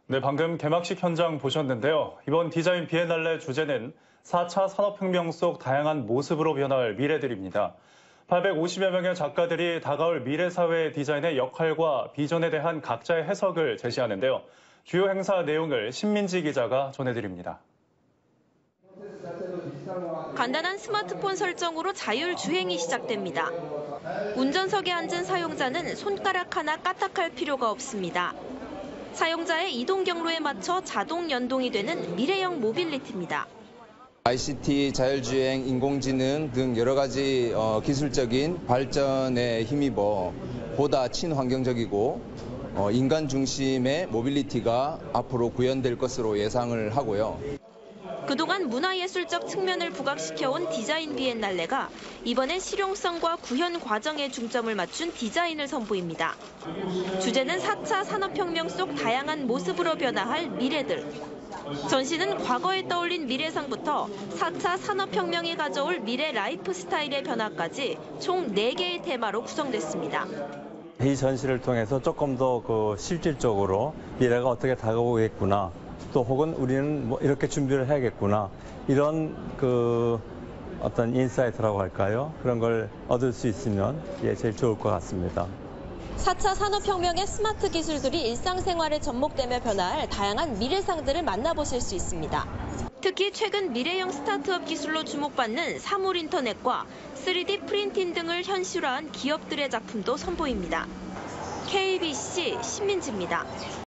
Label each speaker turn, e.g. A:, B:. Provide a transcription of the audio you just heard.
A: 네, 방금 개막식 현장 보셨는데요. 이번 디자인 비엔날레 주제는 4차 산업혁명 속 다양한 모습으로 변할 미래들입니다. 850여 명의 작가들이 다가올 미래사회의 디자인의 역할과 비전에 대한 각자의 해석을 제시하는데요. 주요 행사 내용을 신민지 기자가 전해드립니다.
B: 간단한 스마트폰 설정으로 자율주행이 시작됩니다. 운전석에 앉은 사용자는 손가락 하나 까딱할 필요가 없습니다. 사용자의 이동 경로에 맞춰 자동 연동이 되는 미래형 모빌리티입니다.
C: ICT, 자율주행, 인공지능 등 여러 가지 기술적인 발전에 힘입어 보다 친환경적이고 인간 중심의 모빌리티가 앞으로 구현될 것으로 예상을 하고요.
B: 그동안 문화예술적 측면을 부각시켜온 디자인 비엔날레가 이번엔 실용성과 구현 과정에 중점을 맞춘 디자인을 선보입니다. 주제는 4차 산업혁명 속 다양한 모습으로 변화할 미래들. 전시는 과거에 떠올린 미래상부터 4차 산업혁명이 가져올 미래 라이프 스타일의 변화까지 총 4개의 테마로 구성됐습니다.
D: 이 전시를 통해서 조금 더 실질적으로 미래가 어떻게 다가오겠구나. 또 혹은 우리는 이렇게 준비를 해야겠구나. 이런 어떤 인사이트라고 할까요? 그런 걸 얻을 수 있으면 제일 좋을 것 같습니다.
B: 4차 산업혁명의 스마트 기술들이 일상생활에 접목되며 변화할 다양한 미래상들을 만나보실 수 있습니다. 특히 최근 미래형 스타트업 기술로 주목받는 사물 인터넷과 3D 프린팅 등을 현실화한 기업들의 작품도 선보입니다. KBC 신민지입니다.